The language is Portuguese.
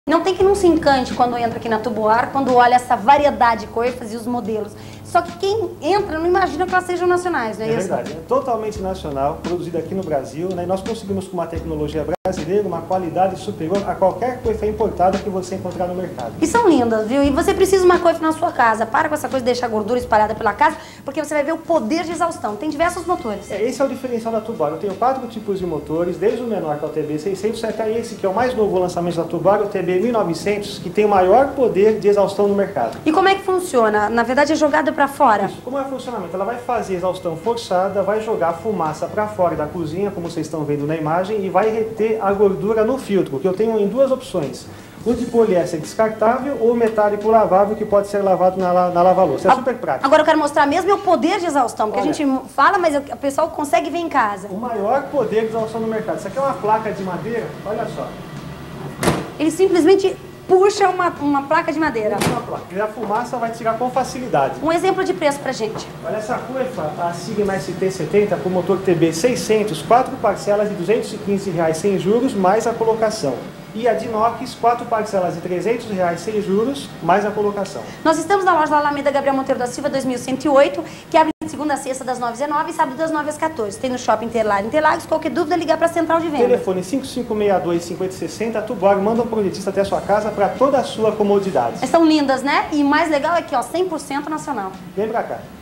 Não tem que não se encante quando entra aqui na Tubular, quando olha essa variedade de coifas e os modelos. Só que quem entra não imagina que elas sejam nacionais, não é isso? É verdade, é totalmente nacional, produzida aqui no Brasil, né? E nós conseguimos com uma tecnologia brasileira, uma qualidade superior a qualquer coifa importada que você encontrar no mercado. E são lindas, viu? E você precisa de uma coifa na sua casa. Para com essa coisa de deixar gordura espalhada pela casa, porque você vai ver o poder de exaustão. Tem diversos motores. Esse é o diferencial da Tubular. Eu tenho 4 tipos de motores, desde o menor, que é o TB600, até esse que é o mais novo lançamento da Tubular, o TB1900, que tem o maior poder de exaustão no mercado. E como é que funciona? Na verdade é jogada para fora? Isso. Como é o funcionamento? Ela vai fazer exaustão forçada, vai jogar fumaça para fora da cozinha, como vocês estão vendo na imagem, e vai reter a gordura no filtro, que eu tenho em 2 opções. O de poliéster descartável ou metálico lavável, que pode ser lavado na lava-louça. É super prático. Agora eu quero mostrar mesmo o poder de exaustão, porque a gente fala, mas o pessoal consegue ver em casa. O maior poder de exaustão no mercado. Isso aqui é uma placa de madeira, olha só. Ele simplesmente puxa uma placa de madeira. Uma placa. E a fumaça vai tirar com facilidade. Um exemplo de preço pra gente. Olha essa coifa, a Sigma ST70 com motor TB600, 4 parcelas de R$ 215,00 sem juros, mais a colocação. E a de inox, 4 parcelas de R$ 300,00 sem juros, mais a colocação. Nós estamos na loja da Alameda Gabriel Monteiro da Silva 2108, que abre de segunda a sexta das 9 às 19 e sábado das 9 às 14. Tem no Shopping Interlagos. Qualquer dúvida, ligar para a Central de Vendas. Telefone 5562-5060, a Tubular manda um projetista até a sua casa para toda a sua comodidade. São lindas, né? E mais legal é que, ó, 100% nacional. Vem pra cá.